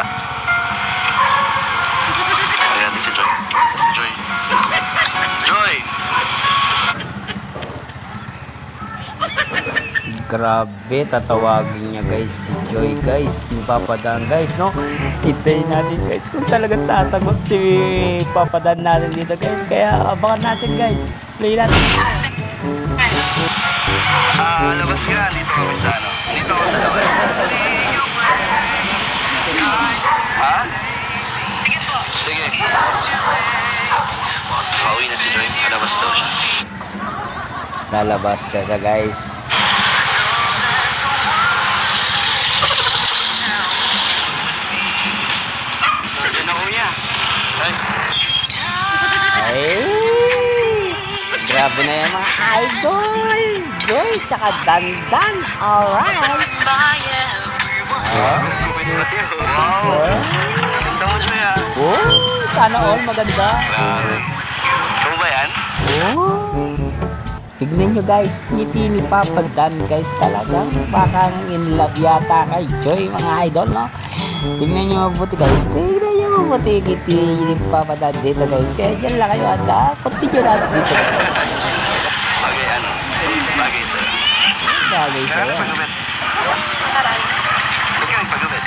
Ayan natin si Joy. Si Joy. Joy! Grabe, tatawagin niya guys si Joy guys, ni Papa Dan guys, no? Hintayin natin guys kung talaga sasagot si Papa Dan natin dito guys. Kaya abangan natin guys. Play natin. Labas ka. Dito kami sa ano. Dito ako sa labas. Ha? Sige po. Sige. Pauwi na si Joy. Sa labas daw siya. Lalabas siya guys. Ay, grabe na yung mga idol. Joy, saka dandan. Alright. Wow. Ganda mo, Joy, ha? Oh, sana all maganda. Ikaw ba yan? Oh. Tignan nyo guys, ngiti ni Papa Dan guys, talagang bakang in love yata kay Joy mga idol, no? Tignan nyo mabuti guys, tignan nyo mabuti ngiti ni Papa Dan dito guys. Kaya dyan lang kayo at continue natin dito. Bagay ano? Bagay sa'yo. Bagay Kaya sa'yo. ano pagubit? Huwag kang pagubit.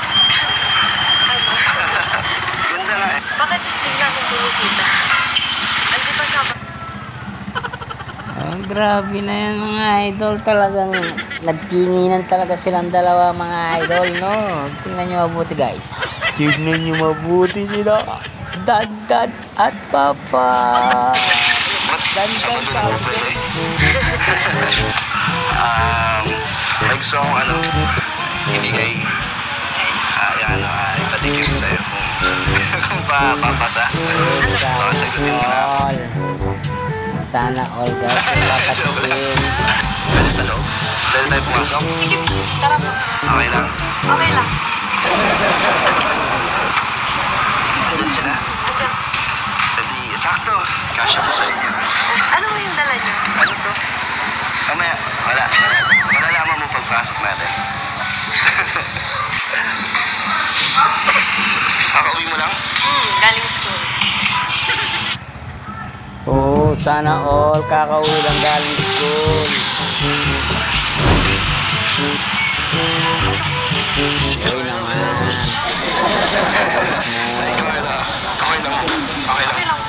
Ganda nga eh. Bakit tignan mo pumusita? Ay, di ba sabi? Oh, grabe na yan mga idol, talagang nagtinginan talaga silang dalawa mga idol, no? Tingnan nyo mabuti guys. Tingnan nyo mabuti sila. Dan at Papa. Dan May gusto akong ano, ibigay. Ipatikim sa'yo kung papasa. Baka sagutin mo na. Sana all guys, papatikim. Pwede sa loob? Pwede tayo pumasok? Sige, tara po. Okay lang? Okay lang. Andun sila? Okay. Pwede, sakto. Kasya to sa inyo. Ano mo yung dala niyo? Ano to? Mamaya, wala. Malalaman mo pagpasok natin. Kakauwi mo lang? Galing school. Oh, sana all kakauwi lang galing school. Sige naman. Okay lang. Okay lang.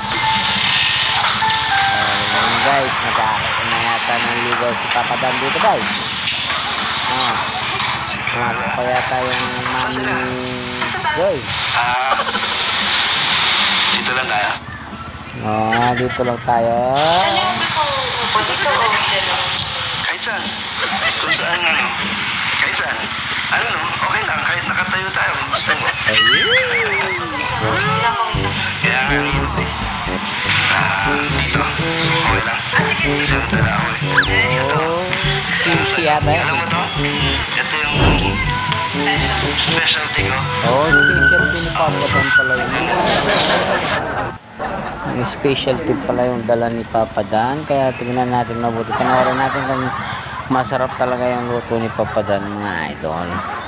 Guys, nagkakaroon na yata ng ligaw si Papa Dan dito guys. Pumasok pa yata yung mami Joy. Dito lang tayo. Dito lang tayo. Saan yung gusto mo upo? Dito o dito? Kahit saan. Kung saan ano. Kahit saan. Ano no? Okay lang. Kahit nakatayo tayo. Kung gusto mo. Wala ko isa. Kaya nga ang hirap eh. Dito. Okay lang. Kasi yung dala ako eh. Oh, kinsi yata yan. Alam mo to? Ito yung specialty ko. Oh, specialty ni Papa Dan pala yun. Yung specialty pala yung dala ni Papa Dan. Kaya tingnan natin mabuti. Panoorin natin kung masarap talaga yung luto ni Papa Dan mga idol.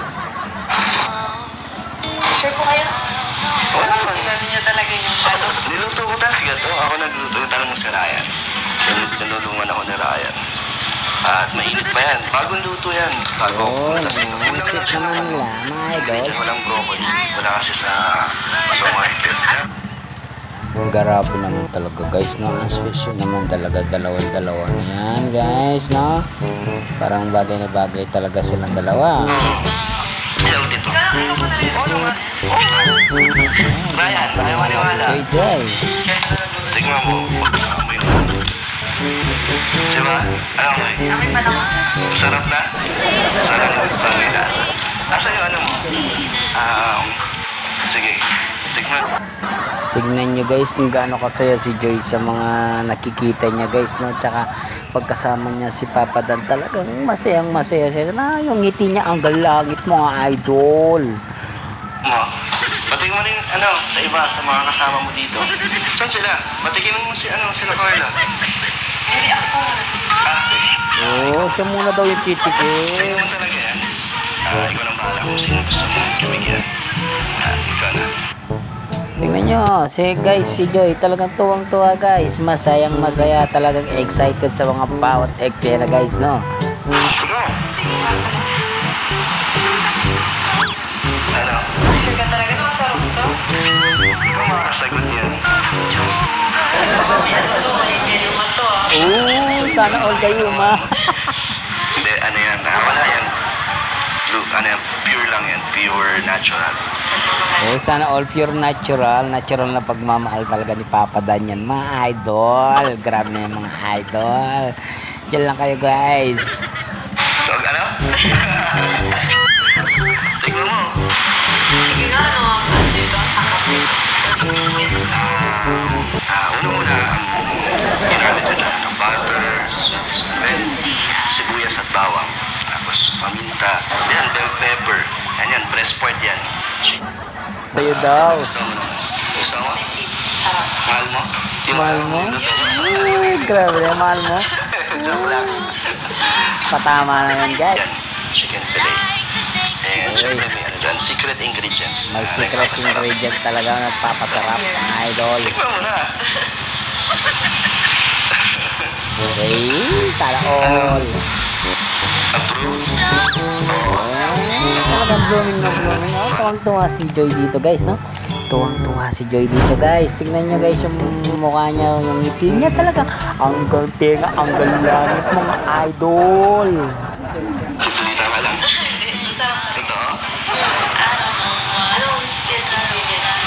Sure po kayo? Wala naman. Gagawin niyo talaga yung ano. Niluto ko talaga to. Ako nagluto. Yung tanong mo si Ryan. Tinulungan ako ni Ryan. At mainit pa yan. Bagong luto yan. Oh, Kulang naisip naman nila mga idol. Walang broccoli. Wala kasi sa supermarket. Grabe naman talaga guys, no? Ang special naman talaga, dalawa na yan guys, no? Parang bagay na bagay talaga silang dalawa. Ayaw dito. Ikaw po talaga. Oo naman. Ryan, ayaw maniwala. Joy. Tingnan mo. Amoy na. Diba? Ano amoy? Amoy pa lang. Sarap na? Sarap na. Sarap na lasa. Asa yung ano mo? Sige. Tingnan. Tignan nyo guys kung gaano kasaya si Joy sa mga nakikita niya guys, no? Tsaka pagkasama niya si Papa Dan, talagang masayang masaya siya na yung ngiti niya ang galangit mga idol. Mo. Patingin mo rin ano sa iba sa mga kasama mo dito. Saan sila? Patingin mo si ano sila Carla. Hindi ako. Oh, siya muna daw yung Sa'yo titikin. mo talaga yan. Ikaw nang bahala kung sino gusto mo bigyan. Tingnan nyo, si Joy talagang tuwang-tuwa guys. Masayang masaya, talagang excited sa mga bawat eksena guys, no? Ano? Sure ka talaga na masarap to? Ikaw makakasagot yan. Mamaya to, may gayuman to ah. Sana all kayo ma. Hindi, ano yan, wala yan. Ano yan, pure lang yan, pure natural. Sana all pure natural na pagmamahal talaga ni Papa Dan yan, mga idol. Grabe na yung mga idol. Diyan lang kayo guys. So, ano? Tignan mo. Sige nga, ano ang dito sa kape? Una-una, ginamit ko dyan ng butter, sibuyas at bawang. Tapos, paminta. Yan, bell pepper. Yan, breast part yan. Tayo daw. Gusto mo naman? Gusto mo? Sarap. Mahal mo? Mahal mo? Grabe na mahal mo. Joke lang. Patama na yan guys. Yan, chicken fillet. And syempre may ano dyan, secret ingredients. May secret ingredient talaga na nagpapasarap mga idol. Tignan mo na. Okay, sana all. Approve. Talagang blooming na blooming. Tuwang-tuwa si Joy dito guys, no? Tuwang-tuwa si Joy dito guys. Tingnan nyo guys yung mukha niya, yung ngiti niya talaga. Ang tenga, ang langit mga idol. Kita ka lang. Hindi, masarap talaga. Ito. Anong ingredient?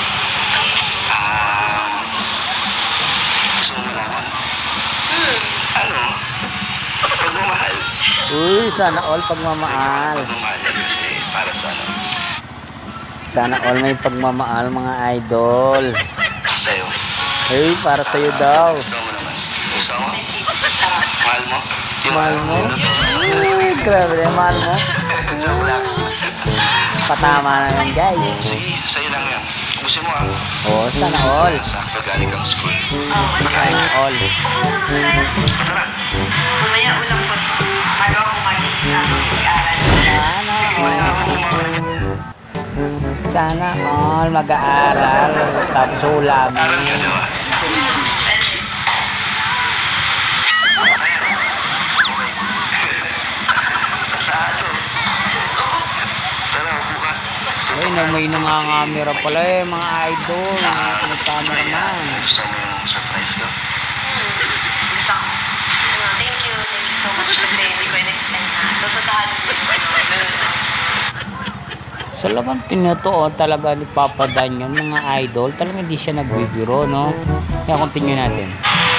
Gusto mo malaman? Ano? Pagmamahal. Uy, sana all pagmamahal. Pagmamahal yan kasi para sa ano? Sana all may pagmamahal mga idol. Sa'yo. Hey, para sa'yo daw. Gusto mo naman. Gusto mo? Sarap. Mahal mo? Mahal mo? Uy, grabe na mahal mo. Joke lang. Patama na yan guys. Sige, sa'yo lang yan. Ubusin mo Oh, sana all. Sakto galing kang school. Sana all. Sarap. Mamaya ulang po. Agaw ko mag-aaral. Sana all mag-aaral tapos Aral ka, ulamin. di ba? Pasado. Tara, upo ka. Ay, may nangangamera pala mga idol. Nagkameraman. Gusto mo yung surprise ko? Gusto ko. Thank you so much kasi hindi ko in-expect na. Totoo Sa lagang tinutuon talaga ni Papa Dan yun, mga idol. Talagang hindi siya nagbibiro, no? Kaya continue natin.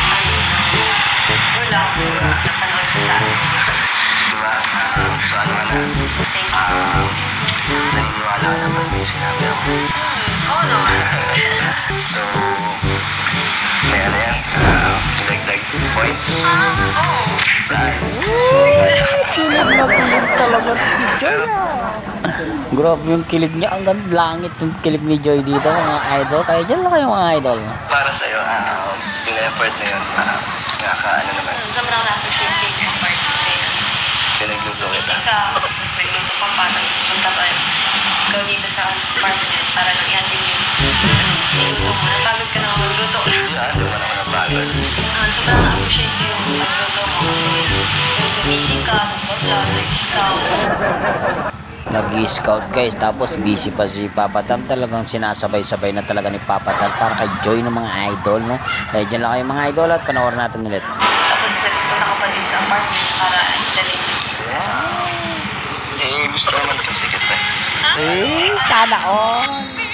Wala ko. Napanood ko sa Diba? So ano ka na? thank you. Naniniwala ka na pag may sinabi ako. Oo naman. So, may ano yan? Dagdag points? Oo. Saan? Kilig na kilig talaga si Joy. Grabe yung kilig niya. Ang ganda langit yung kilig ni Joy dito, mga idol. Kaya dyan lang kayo mga idol. Para sa'yo, yung effort na yun, nakaka-ano naman, Sobrang na-appreciate ko yung part kasi pinagluto kasi kita. ka, tapos nagluto ka pa, tapos punta ka ikaw dito sa part niya para lang i-handle yung niluto mo. Napagod ka na magluto. Hindi mo naman napagod. Sobrang na-appreciate ko yung pagluto mo kasi busy ka, nag-vlog, nag-scout. Nag-scout guys, tapos busy pa si Papa Tam. Talagang sinasabay-sabay na talaga ni Papa Tam para kay Joy ng mga idol, no? Kaya dyan lang kayo mga idol at panoorin natin ulit. Tapos nagpunta ko pa din sa apartment para dali. Gusto naman kasi kita. Sana all.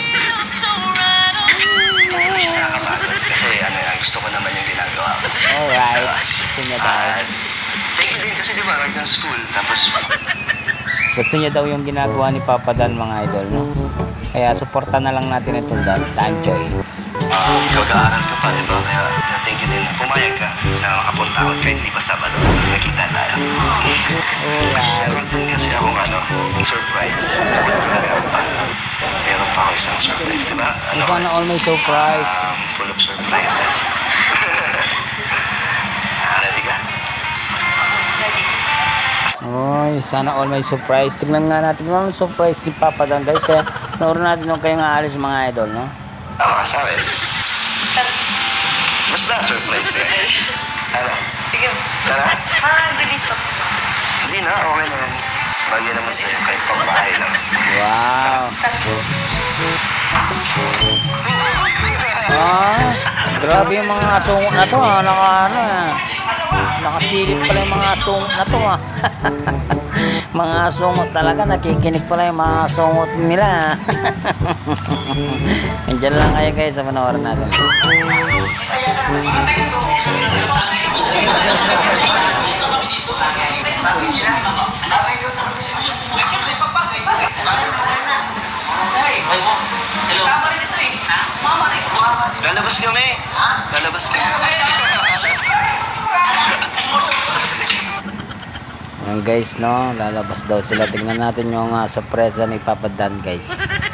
Nakakapagod kasi gusto ko naman yung ginagawa ko. Alright, gusto niya daw. At thank you din kasi di ba, ng school, tapos Gusto niya daw yung ginagawa ni Papa Dan mga idol, no? Kaya suporta na lang natin itong Dan Joy. mag-aaral ka pa, di ba? Kaya thank you din. Pumayag ka na makapunta ako kahit di pa Sabado. Nakita tayo. Alright. Meron din kasi akong surprise. Meron pa ako isang surprise, di ba? Sana all may surprise. Full of surprises. Ready ka? Ready. Oy, sana all may surprise. Tignan nga natin kung ano surprise ni Papa Dan guys. Kaya nauro natin nung kayo nga alis mga idol, no? Sa akin. Basta surprise na yan. Ano? Sige. Tara? Parang bilis pa. Hindi na, okay naman. Bagay naman sa'yo, kahit pambahay lang. Wow. Ah, grabe yung mga sungot na to ah. Nakasilip pala yung mga sungot na to ah. Mga sungot talaga, nakikinig pala yung mga sungot nila. Andiyan lang kayo guys sa panoorin natin. Lalabas kami. Lalabas kami. Ayan guys, no, lalabas daw sila. Tingnan natin yung sorpresa ni Papa Dan guys.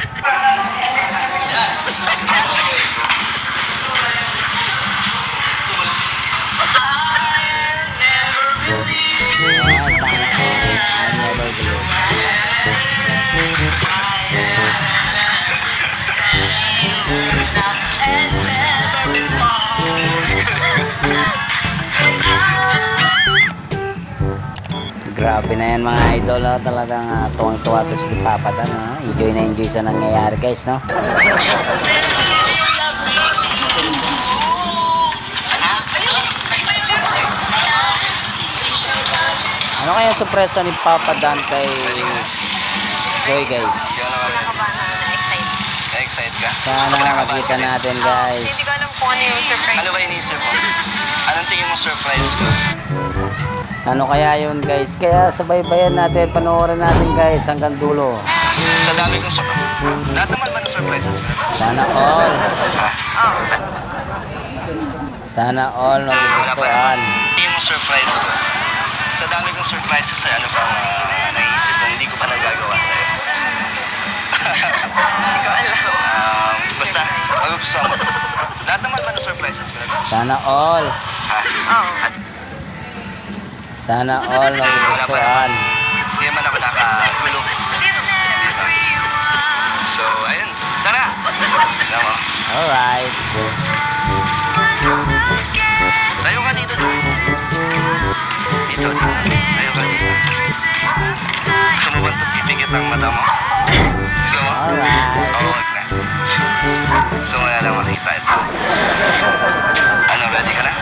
Grabe na yan mga idol, oh. Talagang tuwang-tuwa to si Papa Dan, oh. Enjoy na enjoy sa nangyayari guys, no? Ano kaya sorpresa ni Papa Dan kay Joy guys? Nakabahan na, na-excite. Na-excite ka? Sana makita natin guys. Hindi ko alam kung ano yung surprise. Ano ba inisip mo? Anong tingin mo surprise ko? Ano kaya yun guys? Kaya subaybayan natin, panoorin natin guys hanggang dulo. Sa dami kong surprise. Lahat naman ba ng surprises? Sana all. Oh. Sana all magugustuhan. Tingin mo surprise ko? Sa dami kong surprises sa'yo, ano bang naisip mo hindi ko pa nagagawa sa'yo? Hindi ko alam. Basta, magugustuhan mo. Lahat naman ba ng surprises ko? Sana all. Oo. Sana all magugustuhan. Hindi naman ako nakagulo. So, ayun. Tara! Tara mo. Alright. Tayo ka dito. Dito. Tayo ka dito. Gusto mo ba pipigit ang mata mo? Gusto mo? Alright. Oo, wag na. Gusto mo na lang makita ito. Ano, ready ka na?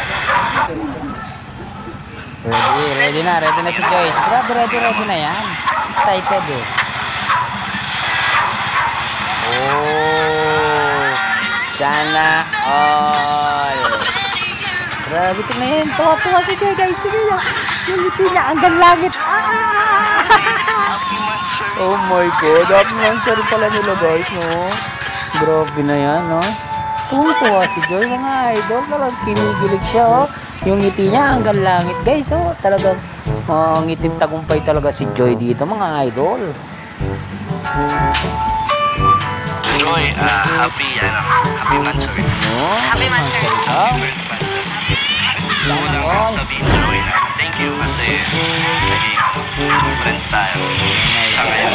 Ready na si Joyce. Grabe, ready na yan. Excited eh. Oh, sana all. Grabe ito na yun. Tuwa-tuwa si Joy guys. Sige na. Yung ngiti niya hanggang langit. Oh my God. Happy Monster pala nila guys, no? Grabe na yan, no? Tuwa-tuwa si Joy mga idol. Talagang kinikilig siya, oh. Yung ngiti niya hanggang langit guys, oh. Talagang ngitim tagumpay talaga si Joy dito mga idol. Joy, happy Monster. Oh, Happy Monster. First Monster. Gusto ko lang sabihin, Joy, na thank you kasi naging friends tayo sa ngayon.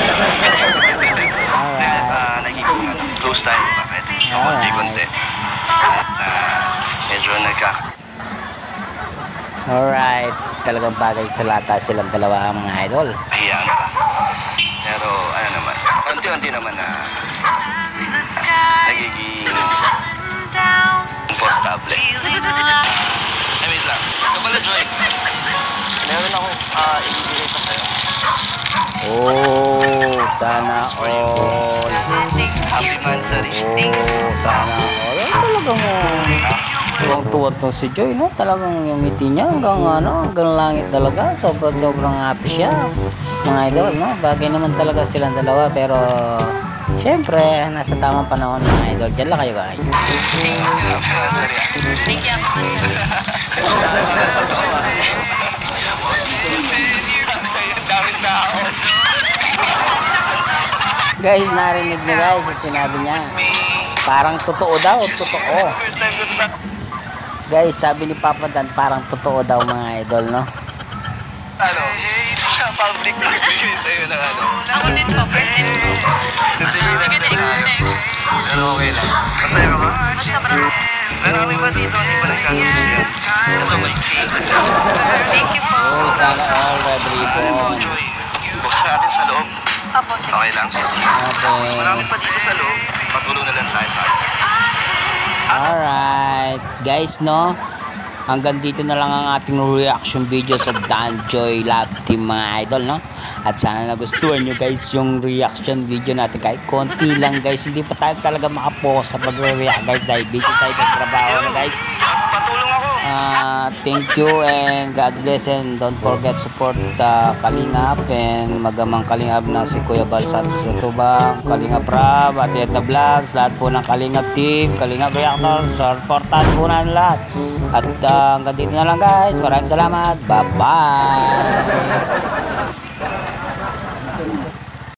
Naging close tayo kahit konti-konti. Medyo Alright, talagang bagay sa lata silang dalawa mga idol. Hiyaan pa. Pero ano naman, unti-unti naman na nagiging komportable. Ay, wait lang. Ito pala, Joy. Meron akong ibibigay pa sa'yo. Oh, sana all. Happy Monster. Oh, sana all. Talagang tuwang-tuwa to si Joy, no? Talagang yung ngiti niya hanggang langit talaga. Sobrang happy siya. Mga idol, no? Bagay naman talaga silang dalawa, pero syempre, nasa tamang panahon mga idol. Diyan lang kayo guys. Thank you, Monster. Guys, narinig niyo guys, sinabi niya. Parang totoo daw, totoo. Guys, sabi ni Papa Dan, parang totoo daw mga idol, no? Ano? Sa public nagbigay sa'yo ng ano? Ako din po, first time po. Hindi na. Pero okay lang. Masaya ka ba? Basta bro. Meron kami ba dito? Hindi ba nagkakaroon siya? Ito may cake. Thank you po. Oh, sana all red Ano ribbon. Joy? Buksan natin sa loob. Apo, sige. Okay lang. Okay. Marami pa dito sa loob. Patulong na lang tayo sa akin. Alright, guys, no? Hanggang dito na lang ang ating reaction video sa Danjoy Love Team, mga idol, no? At sana nagustuhan nyo, guys, yung reaction video natin. Kahit konti lang, guys. Hindi pa tayo talaga makapokus sa pag-react, guys. Dahil busy tayo sa trabaho na, guys. Patulong ako. Thank you and God bless, and don't forget support Kalingap and magamang Kalingap na si Kuya Balsat sa Tubang, Kalingap Rab, at Edna Vlogs, lahat po ng Kalingap Team, Kalingap Reactor, supportan po na lahat. At hanggang dito na lang, guys. Maraming salamat. Bye-bye.